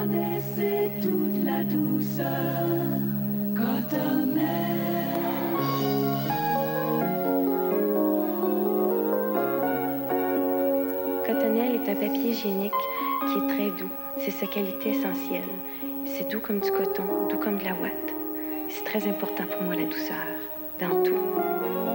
Cotonnelle, c'est toute la douceur. Cotonnelle. Cotonnelle est un papier hygiénique qui est très doux. C'est sa qualité essentielle. C'est doux comme du coton, doux comme de la ouate. C'est très important pour moi, la douceur, dans tout.